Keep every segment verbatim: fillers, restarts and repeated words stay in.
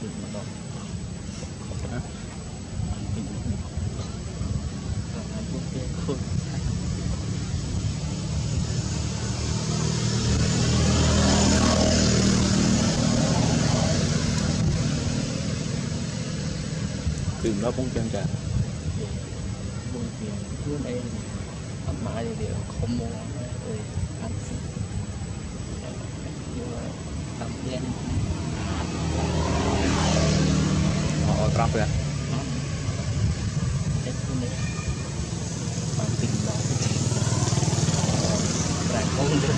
Tìm nó cũng chân cả buồn tiền luôn đây ấp mãi thì đều không mua rồi ăn nhưng mà tầm đen họ trap ra chết luôn đấy bằng tình đó lại không được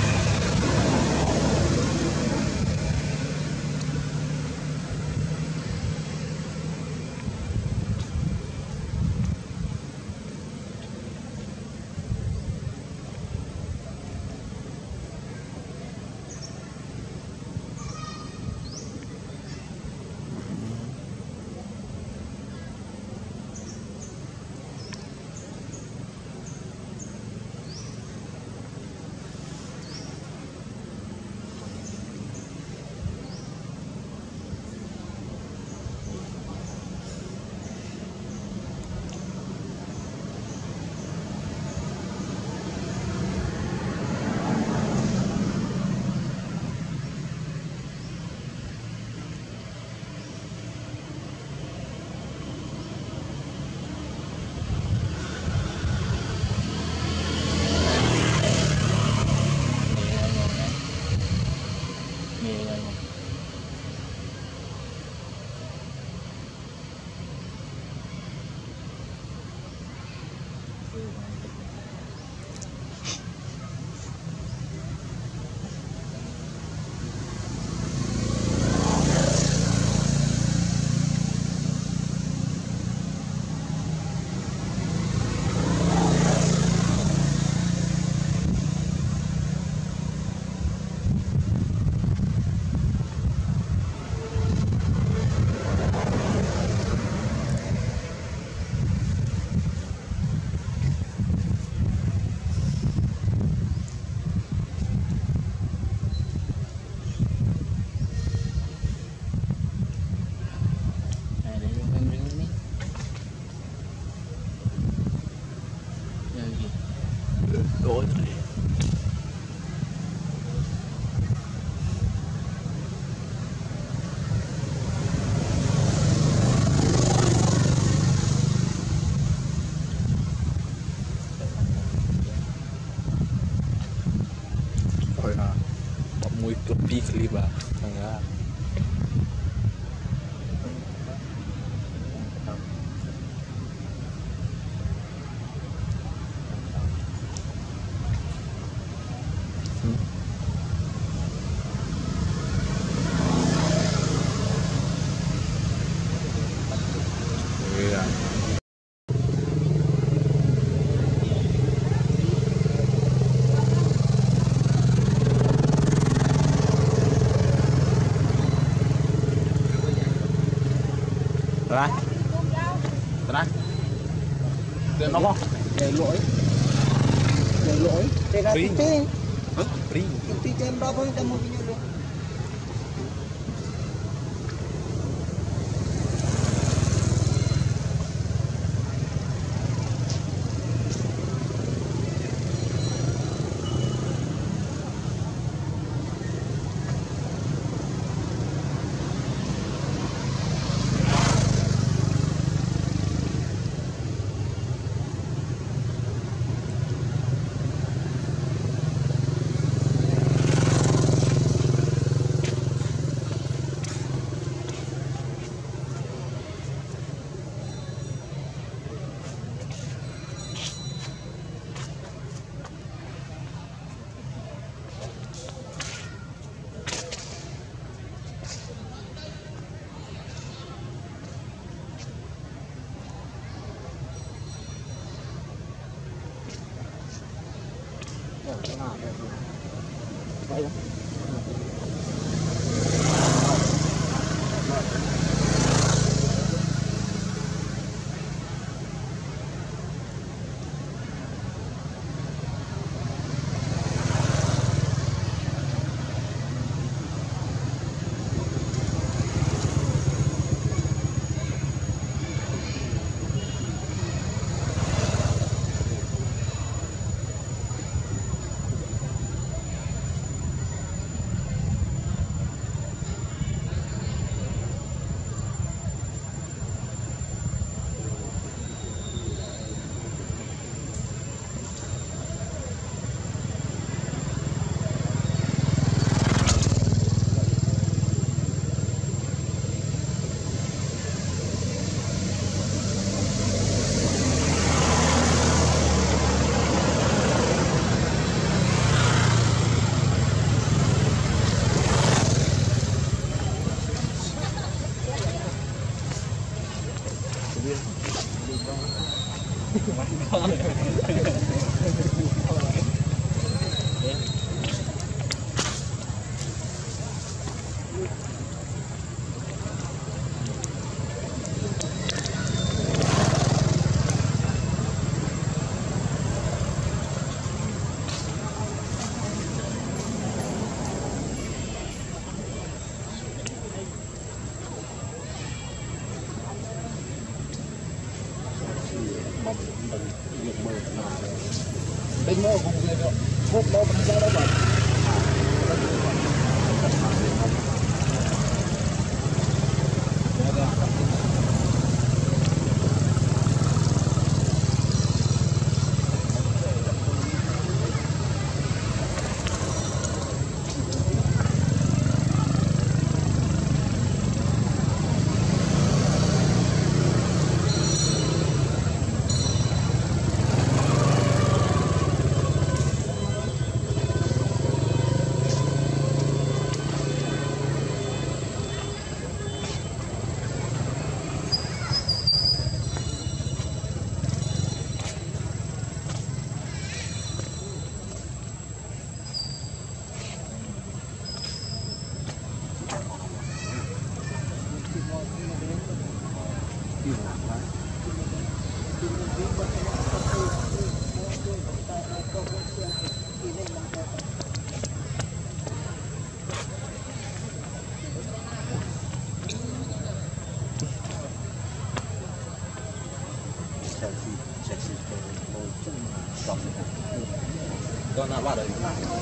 đối rồi là bọc mũi cực pi clip à thằng ra ra ra tiền nó không để lỗi để lỗi để ra tí tí free tí trên đó với cho một cái nữa đinh mô không về được hút đâu mình ra đâu mà Jonna bắt rồi.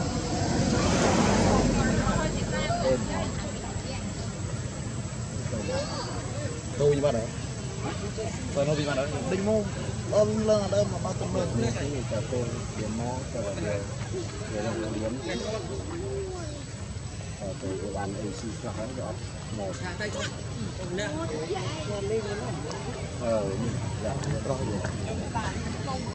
Tôi đi bắt rồi. Tôi nó đi bắt rồi. đinh mô ơn lên ở đây mà ba trăm lên thì cái gì cả cô điểm mô cho là điều điều là điểm điểm ở từ cái bàn a xê cho hết rõ một ờ dạ rồi